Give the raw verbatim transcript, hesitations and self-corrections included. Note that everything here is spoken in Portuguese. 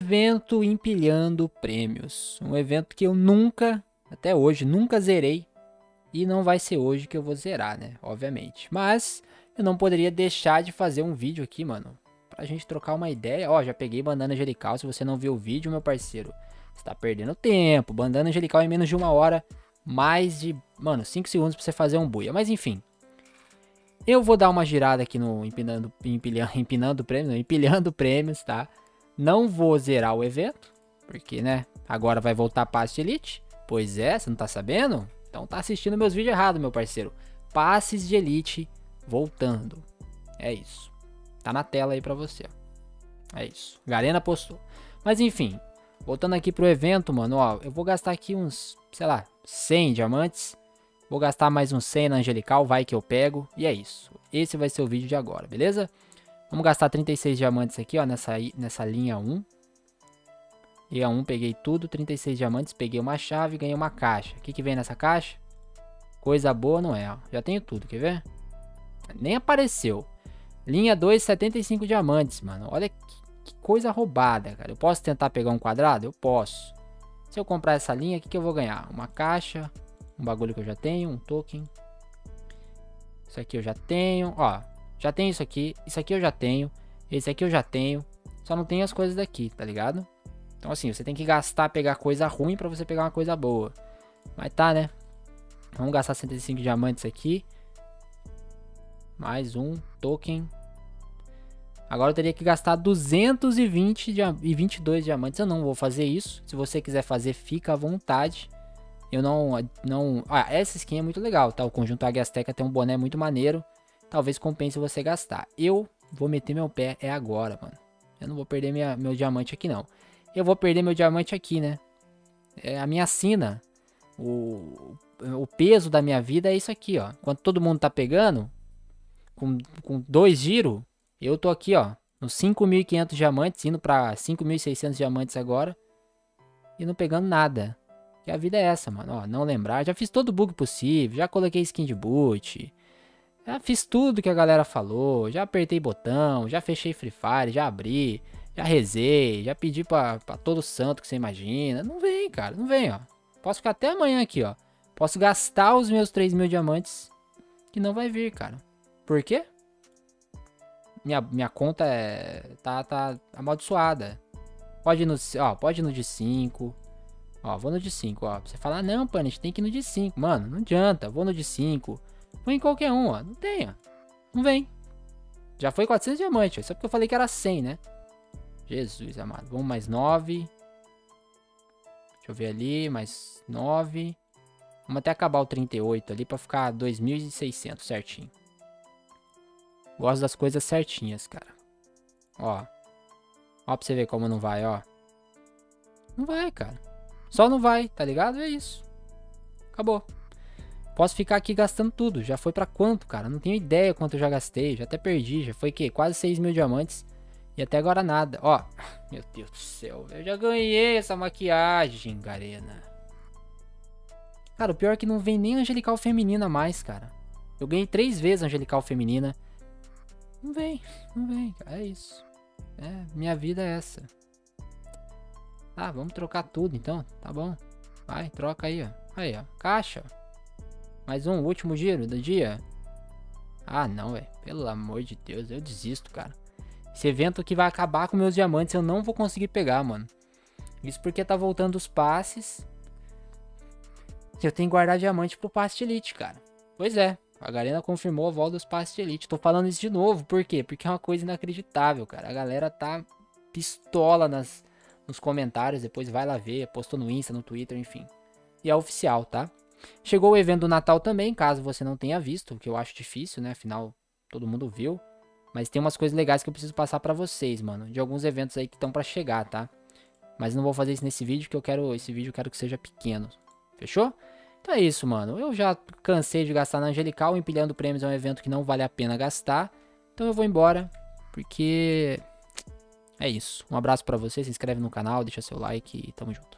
evento empilhando prêmios. Um evento que eu nunca, até hoje, nunca zerei. E não vai ser hoje que eu vou zerar, né? Obviamente. Mas eu não poderia deixar de fazer um vídeo aqui, mano. Pra gente trocar uma ideia. Ó, já peguei bandana angelical. Se você não viu o vídeo, meu parceiro, você tá perdendo tempo. Bandana angelical em menos de uma hora. Mais de, mano, cinco segundos pra você fazer um buia. Mas enfim. Eu vou dar uma girada aqui no empinando, empilhando, empinando prêmios, não, empilhando prêmios, tá? Não vou zerar o evento, porque, né, agora vai voltar a Passe de Elite. Pois é, você não tá sabendo? Então tá assistindo meus vídeos errados, meu parceiro. Passes de Elite voltando. É isso. Tá na tela aí pra você. É isso. Garena postou. Mas enfim, voltando aqui pro evento, mano, ó, eu vou gastar aqui uns, sei lá, cem diamantes. Vou gastar mais uns cem na Angelical, vai que eu pego. E é isso. Esse vai ser o vídeo de agora, beleza? Vamos gastar trinta e seis diamantes aqui, ó, nessa, nessa linha um. Linha um, peguei tudo, trinta e seis diamantes, peguei uma chave e ganhei uma caixa. O que que vem nessa caixa? Coisa boa não é, ó. Já tenho tudo, quer ver? Nem apareceu. Linha dois, setenta e cinco diamantes, mano. Olha que, que coisa roubada, cara. Eu posso tentar pegar um quadrado? Eu posso. Se eu comprar essa linha, o que que eu vou ganhar? Uma caixa... Um bagulho que eu já tenho, um token. Isso aqui eu já tenho, ó. Já tenho isso aqui, isso aqui eu já tenho. Esse aqui eu já tenho. Só não tenho as coisas daqui, tá ligado? Então assim, você tem que gastar, pegar coisa ruim pra você pegar uma coisa boa. Mas tá, né? Vamos gastar cento e cinco diamantes aqui. Mais um token. Agora eu teria que gastar duzentos e vinte e vinte e dois diamantes. Eu não vou fazer isso. Se você quiser fazer, fica à vontade. Eu não, não... Ah, essa skin é muito legal, tá? O conjunto Águia Azteca tem um boné muito maneiro. Talvez compense você gastar. Eu vou meter meu pé é agora, mano. Eu não vou perder minha, meu diamante aqui, não. Eu vou perder meu diamante aqui, né? É a minha sina. O, o peso da minha vida é isso aqui, ó. Enquanto todo mundo tá pegando, com, com dois giros, eu tô aqui, ó. Nos cinco mil e quinhentos diamantes, indo pra cinco mil e seiscentos diamantes agora. E não pegando nada. Que a vida é essa, mano, ó, não lembrar, já fiz todo o bug possível, já coloquei skin de boot, já fiz tudo que a galera falou, já apertei botão, já fechei Free Fire, já abri, já rezei, já pedi pra, pra todo santo que você imagina, não vem, cara, não vem, ó, posso ficar até amanhã aqui, ó, posso gastar os meus três mil diamantes, que não vai vir, cara, por quê? Minha, minha conta é, tá, tá amaldiçoada, pode ir no, ó, pode ir no de cinco. Ó, vou no de cinco, ó. Você fala, ah, não, Punish, tem que ir no de cinco. Mano, não adianta. Vou no de cinco. Vou em qualquer um, ó. Não tem, ó. Não vem. Já foi quatrocentos diamantes, ó. Só porque eu falei que era cem, né? Jesus amado. Vamos mais nove. Deixa eu ver ali. Mais nove. Vamos até acabar o trinta e oito ali pra ficar dois mil e seiscentos certinho. Gosto das coisas certinhas, cara. Ó. Ó pra você ver como não vai, ó. Não vai, cara. Só não vai, tá ligado? É isso. Acabou. Posso ficar aqui gastando tudo. Já foi pra quanto, cara? Não tenho ideia quanto eu já gastei. Já até perdi. Já foi o quê? Quase seis mil diamantes. E até agora nada. Ó. Meu Deus do céu. Eu já ganhei essa maquiagem, Garena. Cara, o pior é que não vem nem Angelical Feminina mais, cara. Eu ganhei três vezes Angelical Feminina. Não vem. Não vem, cara. É isso. É, minha vida é essa. Ah, vamos trocar tudo então, tá bom. Vai, troca aí, ó. Aí, ó, caixa. Mais um, último giro do dia. Ah, não, velho. Pelo amor de Deus, eu desisto, cara. Esse evento que vai acabar com meus diamantes, eu não vou conseguir pegar, mano. Isso porque tá voltando os passes. E eu tenho que guardar diamante pro passe de elite, cara. Pois é, a Garena confirmou a volta dos passes de elite. Tô falando isso de novo, por quê? Porque é uma coisa inacreditável, cara. A galera tá pistola nas... nos comentários, depois vai lá ver, postou no Insta, no Twitter, enfim. E é oficial, tá? Chegou o evento do Natal também, caso você não tenha visto, o que eu acho difícil, né? Afinal, todo mundo viu. Mas tem umas coisas legais que eu preciso passar pra vocês, mano. De alguns eventos aí que estão pra chegar, tá? Mas não vou fazer isso nesse vídeo, que eu quero, esse vídeo eu quero que seja pequeno. Fechou? Então é isso, mano. Eu já cansei de gastar na Angelical, empilhando prêmios é um evento que não vale a pena gastar. Então eu vou embora, porque... é isso. Um abraço pra você, se inscreve no canal, deixa seu like e tamo junto.